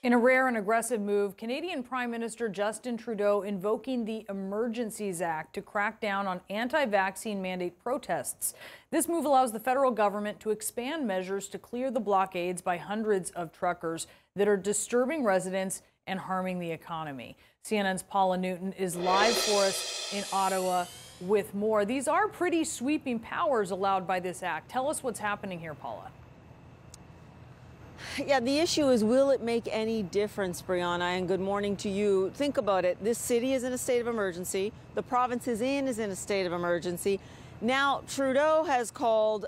In a rare and aggressive move, Canadian Prime Minister Justin Trudeau invoking the Emergencies Act to crack down on anti-vaccine mandate protests. This move allows the federal government to expand measures to clear the blockades by hundreds of truckers that are disturbing residents and harming the economy. CNN's Paula Newton is live for us in Ottawa with more. These are pretty sweeping powers allowed by this act. Tell us what's happening here, Paula. Yeah, the issue is, will it make any difference, Brianna? And good morning to you. Think about it. This city is in a state of emergency. The province is in a state of emergency. Now, Trudeau has called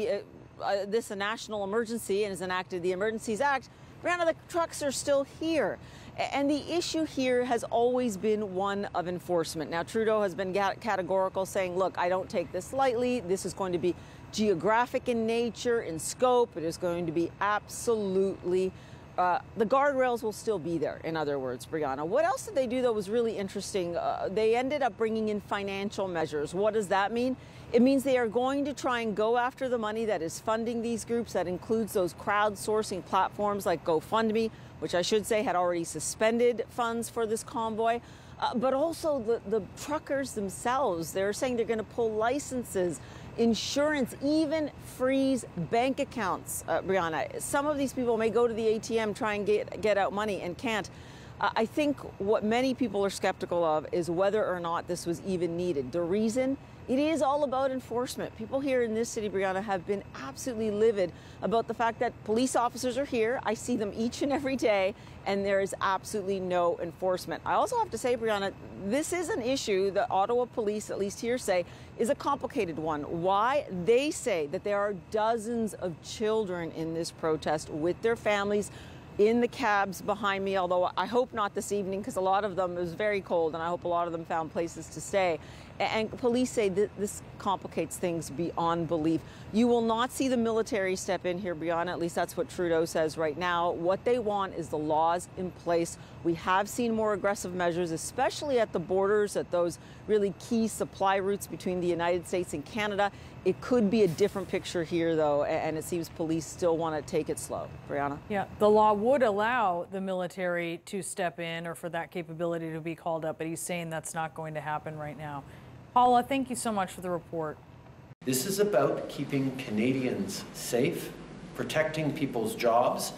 this a national emergency and has enacted the Emergencies Act. Brianna, the trucks are still here. And the issue here has always been one of enforcement. Now, Trudeau has been categorical, saying, look, I don't take this lightly. This is going to be geographic in nature, in scope. It is going to be absolutely, the guardrails will still be there, in other words, Brianna. What else did they do that was really interesting? They ended up bringing in financial measures. What does that mean? It means they are going to try and go after the money that is funding these groups. That includes those crowdsourcing platforms like GoFundMe, which I should say had already suspended funds for this convoy. But also the truckers themselves. They're saying they're going to pull licenses, insurance, even freeze bank accounts, Brianna. Some of these people may go to the ATM, try and get out money and can't. I think what many people are skeptical of is whether or not this was even needed. The reason? It is all about enforcement. People here in this city, Brianna, have been absolutely livid about the fact that police officers are here. I see them each and every day, and there is absolutely no enforcement. I also have to say, Brianna, this is an issue that Ottawa police, at least here, say is a complicated one. Why? They say that there are dozens of children in this protest with their families in the cabs behind me, although I hope not this evening, because a lot of them, it was very cold, and I hope a lot of them found places to stay. And police say that this complicates things beyond belief. You will not see the military step in here, Brianna. At least that's what Trudeau says right now. What they want is the laws in place. We have seen more aggressive measures, especially at the borders, at those really key supply routes between the United States and Canada. It could be a different picture here, though, and it seems police still want to take it slow. Brianna? Yeah, the law would allow the military to step in or for that capability to be called up, but he's saying that's not going to happen right now. Paula, thank you so much for the report. This is about keeping Canadians safe, protecting people's jobs,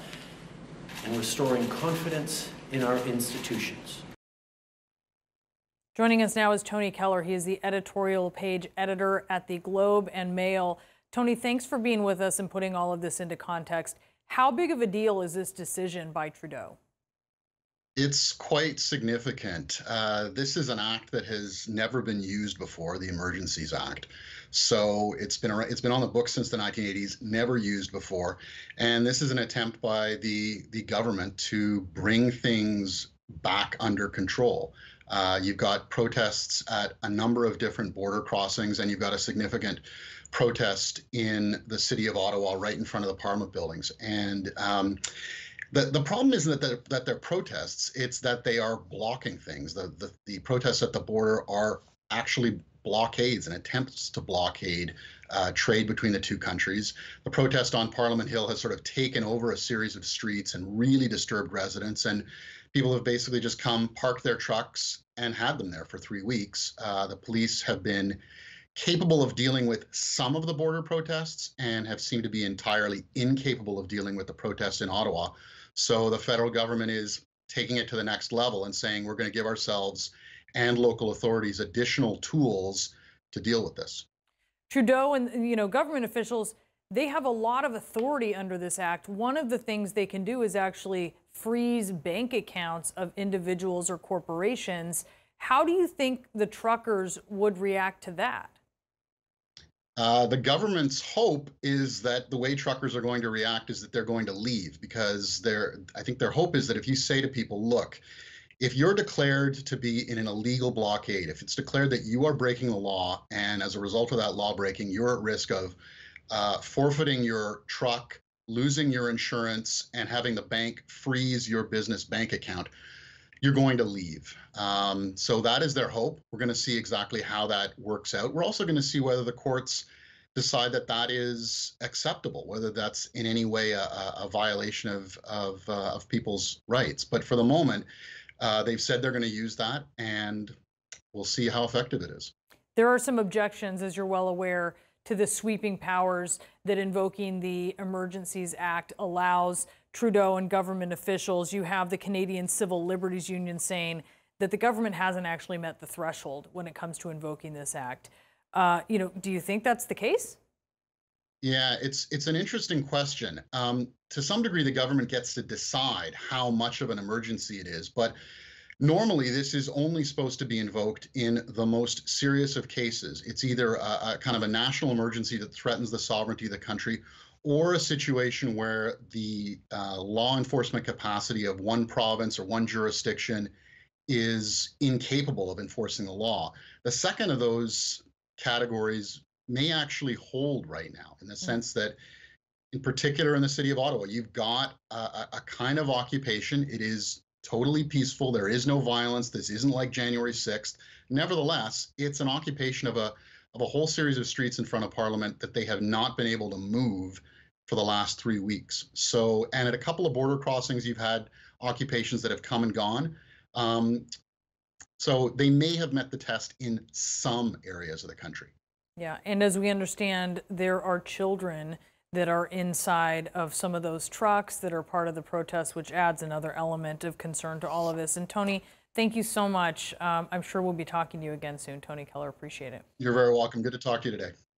and restoring confidence in our institutions. Joining us now is Tony Keller. He is the editorial page editor at the Globe and Mail. Tony, thanks for being with us and putting all of this into context. How big of a deal is this decision by Trudeau? It's quite significant. This is an act that has never been used before, the Emergencies Act. So it's been on the books since the 1980s, never used before. And this is an attempt by the government to bring things back under control. You've got protests at a number of different border crossings, and you've got a significant protest in the city of Ottawa right in front of the Parliament buildings. And the problem isn't that they're protests, it's that they are blocking things. The protests at the border are actually blockades and attempts to blockade trade between the two countries. The protest on Parliament Hill has sort of taken over a series of streets and really disturbed residents, and people have basically just come, parked their trucks, and had them there for 3 weeks. The police have been capable of dealing with some of the border protests and have seemed to be entirely incapable of dealing with the protests in Ottawa. So the federal government is taking it to the next level and saying we're going to give ourselves and local authorities additional tools to deal with this. Trudeau and government officials, they have a lot of authority under this act. One of the things they can do is actually freeze bank accounts of individuals or corporations. How do you think the truckers would react to that? The government's hope is that the way truckers are going to react is that they're going to leave, because I think their hope is that if you say to people, look, if you're declared to be in an illegal blockade, if it's declared that you are breaking the law, and as a result of that law breaking, you're at risk of forfeiting your truck, losing your insurance, and having the bank freeze your business bank account, you're going to leave. So that is their hope. We're going to see exactly how that works out. We're also going to see whether the courts decide that that is acceptable, whether that's in any way a violation of people's rights. But for the moment, they've said they're going to use that, and we'll see how effective it is. There are some objections, as you're well aware, to the sweeping powers that invoking the Emergencies Act allows Trudeau and government officials. You have the Canadian Civil Liberties Union saying that the government hasn't actually met the threshold when it comes to invoking this act. Do you think that's the case? Yeah, it's an interesting question. To some degree, the government gets to decide how much of an emergency it is, but normally, this is only supposed to be invoked in the most serious of cases. It's either a kind of a national emergency that threatens the sovereignty of the country, or a situation where the law enforcement capacity of one province or one jurisdiction is incapable of enforcing the law. The second of those categories may actually hold right now, in the sense that, in particular in the city of Ottawa, you've got a kind of occupation. It is totally peaceful. There is no violence. This isn't like January 6th. Nevertheless, it's an occupation of a whole series of streets in front of Parliament that they have not been able to move for the last 3 weeks. So, and at a couple of border crossings, you've had occupations that have come and gone. So they may have met the test in some areas of the country. Yeah, and as we understand, there are children that are inside of some of those trucks that are part of the protest, which adds another element of concern to all of this. And Tony, thank you so much. I'm sure we'll be talking to you again soon. Tony Keller, appreciate it. You're very welcome. Good to talk to you today.